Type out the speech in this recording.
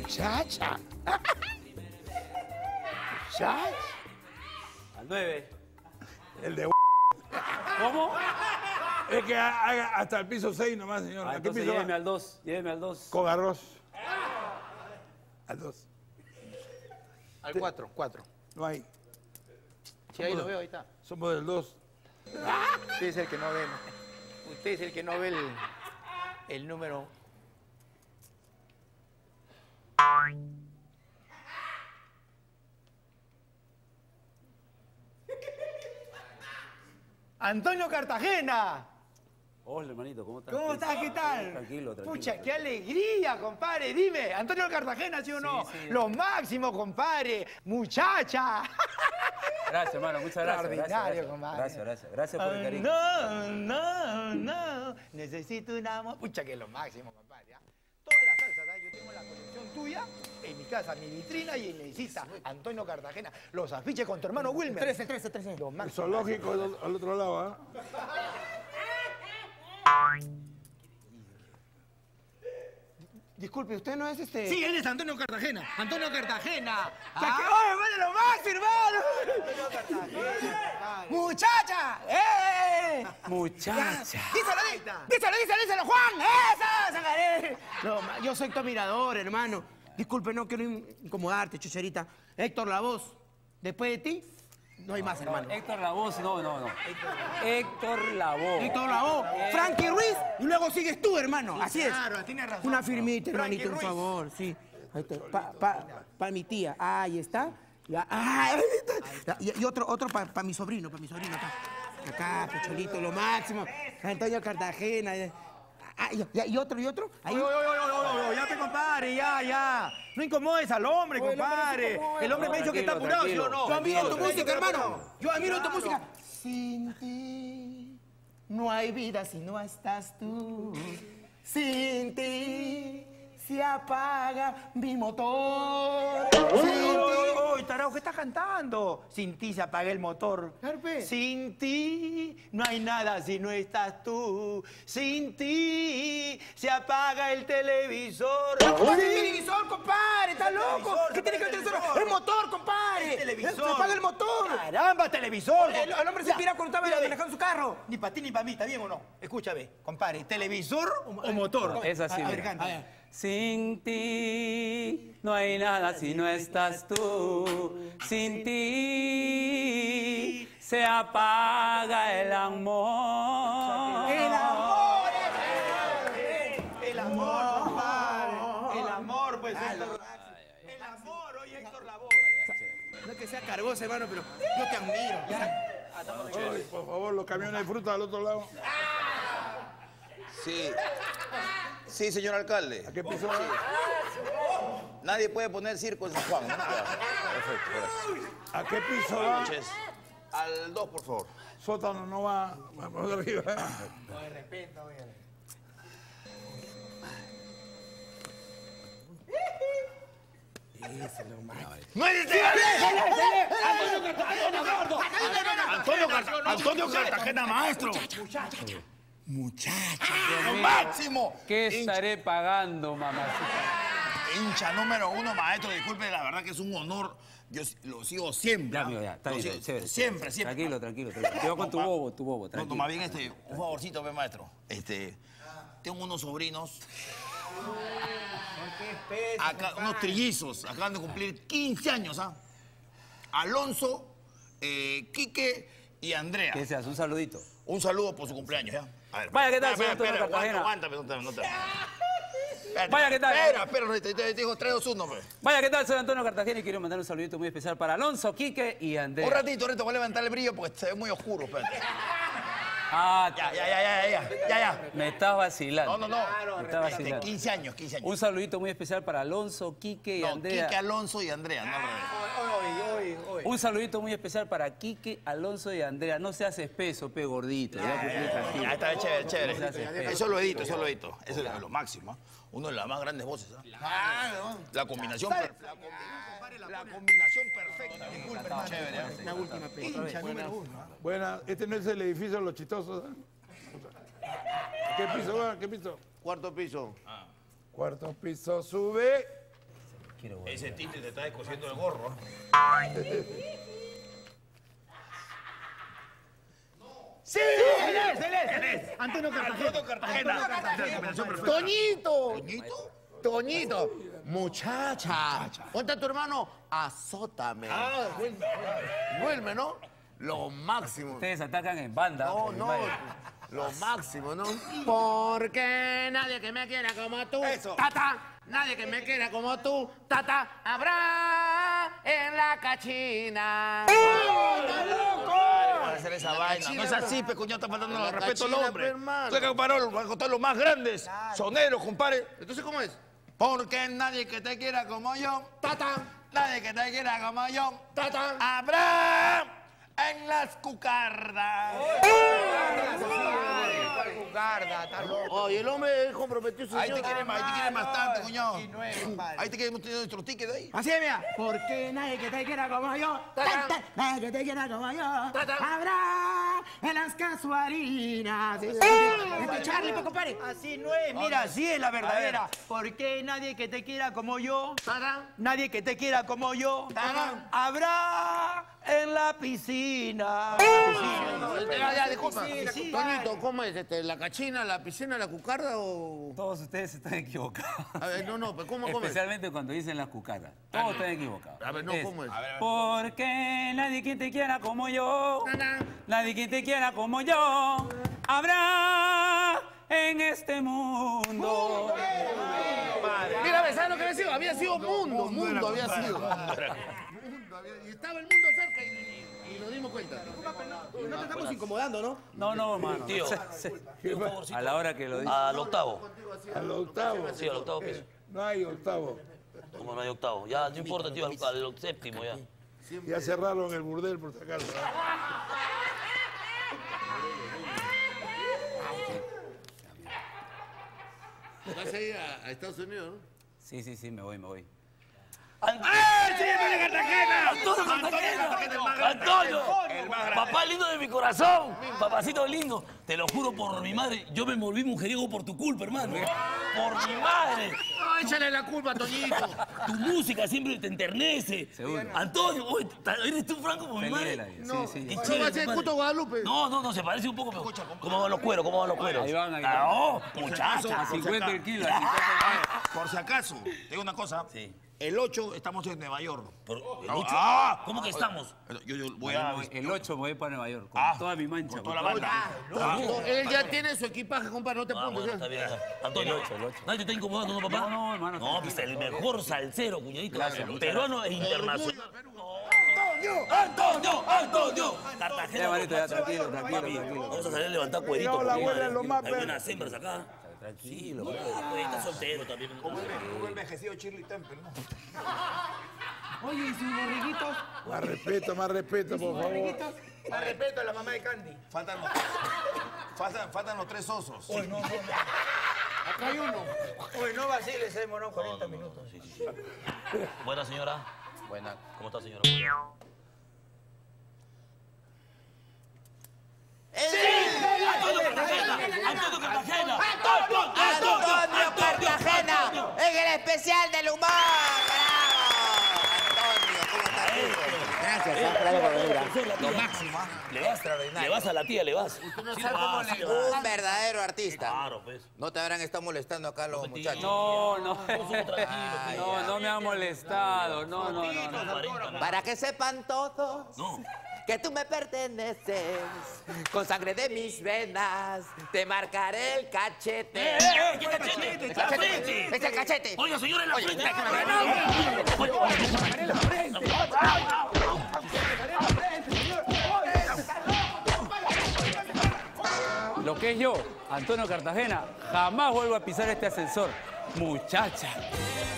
Muchacha. Muchacha. Al 9. El de... ¿Cómo? Es que haga hasta el piso 6 nomás, señor. Ah, ¿A qué entonces piso lléveme va? al 2. Lléveme al 2. Con arroz. Al 2. Al 4, 4. No hay. Sí, ahí lo veo, ahí está. Somos del 2. Usted es el que no ve. Usted es el que no ve el número. Antonio Cartagena. Hola, hermanito, ¿cómo estás? ¿Cómo estás? ¿Qué tal? Tranquilo, tranquilo. Pucha, qué alegría, compadre. Dime, Antonio Cartagena, ¿sí o no? Sí, sí. Lo máximo, compadre. Muchacha. Gracias, hermano, muchas gracias. Extraordinario, compadre. Gracias por el cariño. No. Necesito un amor. Pucha, que es lo máximo, compadre. ¿Ah? Todas las salsas, ¿ah? Yo tengo la colección tuya en mi casa, mi vitrina y en mi mesita. Antonio Cartagena. Los afiches con tu hermano Wilmer. 13. Lo El máximo. zoológico al otro lado, ¿ah? Disculpe, ¿usted no es este...? Sí, él es Antonio Cartagena. Antonio Cartagena. ¡Oye, vale lo máximo, hermano! ¡Muchacha! Muchacha. Díselo, Juan. ¡Esa! ¡Sacaré! No, yo soy tu admirador, hermano. Disculpe, no quiero incomodarte, chucherita. Héctor Lavoe, después de ti, no hay más, hermano. Héctor Lavoe, no. Héctor Lavoe. Héctor Lavoe, Frankie Ruiz, y luego sigues tú, hermano. Así es. Claro, tiene razón. Una firmita, Frankie hermanito, por Ruiz. favor, sí. Ahí está. Pa' mi tía. Ahí está. Ya, ahí está. Y otro para mi sobrino, acá. Acá, Pecholito, lo máximo. Antonio Cartagena. ¿Y otro? Ahí. Ya te compadre, ya. No incomodes al hombre, compadre. El hombre me ha dicho que está apurado, ¿sí o no? Yo admiro tu música, Tranquilo. hermano. Yo admiro tu música. Sin ti no hay vida si no estás tú. Sin ti se apaga mi motor. Sin ti... tarao, ¿qué estás cantando? Sin ti se apaga el motor. Sin ti no hay nada si no estás tú. Sin ti se apaga el televisor. ¿Cómo es el televisor, compadre? ¿Estás loco? ¿Qué tiene que ver el televisor? El motor, compadre. El televisor. Se apaga el motor. Caramba, televisor. El hombre se inspira cuando estaba manejando su carro. Ni para ti ni para mí, ¿está bien o no? Escúchame, compadre, ¿televisor o motor? Es así, A ver, mira. canta. Sin ti no hay nada si no estás tú. Sin ti se apaga el amor. El amor. El amor, compadre. El amor, pues. El amor, oye, Héctor Lavoe. No es que sea cargoso, hermano, pero yo te admiro. Ay, por favor, los camiones de fruta al otro lado. Sí, señor alcalde. ¿A qué piso va? Nadie puede poner circo en San Juan, ¿no? Perfecto, gracias. ¿A qué piso va? Noches. Al 2, por favor. Sótano no va. Vamos arriba. Antonio Cartagena, maestro. Muchacha. ¡Lo máximo! ¿Qué estaré pagando, mamacita? Hincha número 1, maestro. Disculpe, la verdad que es un honor. Yo lo sigo siempre. Ya, amigo, ya. Está Lo bien, sigo chévere. Siempre. Tranquilo. Te con tu bobo, No, tranquilo. más bien un favorcito, ve, maestro. Tengo unos sobrinos. Acá, unos trillizos. Acaban de cumplir 15 años, ¿ah? Alonso, Quique y Andrea. Que seas, un saludito. Un saludo por su cumpleaños, ¿ya? A ver, Vaya, ¿qué tal, espera, señor Antonio Cartagena? Aguántame, no te... Espérate. Vaya, ¿qué tal? Espera, te digo 3, 2, 1, pues. Vaya, ¿qué tal? Soy Antonio Cartagena y quiero mandar un saludito muy especial para Alonso, Quique y Andrea. Un ratito, voy a levantar el brillo porque se ve muy oscuro, espérate. Ah, Ya. me estás vacilando. No. Me estás vacilando. 15 años. Un saludito muy especial para Alonso, Quique y Andrea. Quique, Alonso y Andrea, no al revés. Un saludito muy especial para Quique, Alonso y Andrea. No seas espeso, pe gordito. Ya está, chévere. No seas espeso. Eso lo edito. Eso es lo máximo, ¿ah? Uno de las más grandes voces, ¿ah? La combinación perfecta. Disculpe, chévere, ¿ah? La última película. Buena, este no es el edificio de los chistosos. ¿Eh? ¿Qué piso va? ¿Qué piso? Cuarto piso. Cuarto piso, sube. quiero volver. Ese tinte te está descosiendo el gorro. ¡Sí! Él es. Antonio Cartagena. Toñito. Toñito. Muchacha. ¿Dónde está tu hermano? Azótame. Vuelve, ¿no? Lo máximo. Ustedes atacan en banda. No, por mi no. madre. Lo máximo, ¿no? Porque nadie que me quiera como tú. Eso. Tata. Nadie que me quiera como tú. Tata. Habrá en la cachina. ¡Está loco! Para hacer esa vaina. No es así, pecuñado, está faltando el respeto al cachina, hombre. pe, hermano. Tú hay que contar los más grandes. Soneros, compadre. Entonces, ¿cómo es? Porque nadie que te quiera como yo. Tata. Nadie que te quiera como yo. Tata. Habrá en las cucardas. Cucarda, está loco. Oye, el hombre comprometió su Ahí te quiere bastante, cuñado. Y nueve, compadre. Ahí te queremos tener nuestro ticket ahí. Así es, mira. Porque nadie que te quiera como yo. Nadie que te quiera como yo. Habrá en las casuarinas. Charlie, pues, compadre. Así no es, mira, así es la verdadera. Porque nadie que te quiera como yo, nadie que te quiera como yo, habrá en la piscina. Ya, disculpa. Toñito, ¿cómo es? ¿La cachina, la piscina, la cucarda o...? Todos ustedes están equivocados. A ver, no, pero ¿cómo es? Especialmente cuando dicen las cucardas. Todos están equivocados. A ver, no, ¿cómo es? Porque nadie que te quiera como yo, nadie que te quiera como yo, habrá en este mundo. Mira, ¿sabes lo que había sido? Había sido mundo había sido. Y estaba el mundo cerca y nos dimos cuenta. No te estamos incomodando, ¿no? No, hermano. Tío, A la hora que lo dice. al octavo. Al octavo. Sí, al octavo piso. No hay octavo. Como no hay octavo. Ya, no importa, tío, al séptimo ya. Ya cerraron el burdel por si acaso. Vas a ir a Estados Unidos, ¿no? Sí, me voy. ¡Antonio Cartagena! ¡Antonio! Papá lindo de mi corazón, papacito lindo. Te lo juro por mi madre, yo me volví mujeriego por tu culpa, hermano. Por mi madre. No, échale la culpa, Toñito. Tu música siempre te enternece. Seguro. Antonio, oye, ¿eres tú franco por mi Feliz de madre? la vida. No, Sí. Qué ¿cómo chévere, va a ser compadre. Cuto Guadalupe? No, se parece un poco, pero ¿cómo van los cueros? Ahí van. No, muchacha. A 50 el kilo. Por si acaso, te digo una cosa. Sí. El 8 estamos en Nueva York. ¿El 8? Ah. ¿Cómo que estamos? Yo voy a... El 8 me voy para Nueva York, con toda mi mancha. Con toda la banda. Él ya tiene su equipaje, compadre, no te Bueno, preocupes. está bien. Antonio, El 8. nadie te está incomodando, ¿no, papá? No, hermano. No, pues el mejor salsero, cuñadito. Gracias, Peruano e internacional. ¡Antonio! ¡Antonio! Ya, Cartagena. manito, ya, tranquilo. Vamos a salir a levantar cueritos. No, la porque abuela es lo más hay perro. buenas hembras acá. Tranquilo, pues, está soltero también. Un envejecido Shirley Temple, ¿no? Oye, ¿y sus borriguitos? Más respeto, por favor. Más respeto a la mamá de Candy. Faltan los 3 osos. Acá hay uno. Uy, no vaciles, se demoró 40 minutos. Sí. Buena señora. Buena. ¿Cómo está, señora? ¡Antonio Cartagena! ¡Antonio Cartagena! ¡Antonio Cartagena! En el especial del humor. Antonio, ¿cómo estás tú? Gracias, gracias por venir. Lo máximo. Le vas a la tía, le vas. Un verdadero artista. Claro, pues. ¿No te habrán estado molestando acá los muchachos? No. Nosotros tranquilos, tío. No me ha molestado. No. 40. Para que sepan todos No. que tú me perteneces, con sangre de mis venas, te marcaré el cachete. ¿Qué cachete? ¡La frente! ¡Es el cachete! Oiga, señora, en la frente. Lo que es yo, Antonio Cartagena, jamás vuelvo a pisar este ascensor. Muchacha.